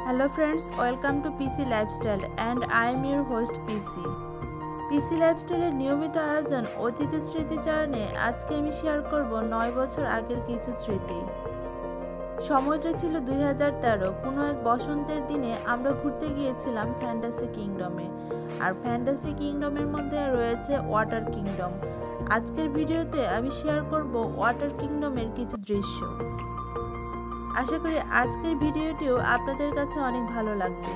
Hello friends, welcome to PC Lifestyle and I am your host PC. PC Lifestyle এর নিয়মিত আয়োজন অতীতের স্মৃতিচারণে আজকে আমি শেয়ার করব 9 বছর আগের কিছু স্মৃতি। সময়টা ছিল 2013। কোনো এক বসন্তের দিনে আমরা ঘুরতে গিয়েছিলাম ফ্যান্টাসি কিংডমে। আর ফ্যান্টাসি কিংডমের মধ্যে রয়েছে ওয়াটার কিংডম। আজকের ভিডিওতে আমি শেয়ার করব ওয়াটার কিংডমের কিছু দৃশ্য। আশা করি আজকের ভিডিওটিও আপনাদের কাছে অনেক ভালো লাগবে।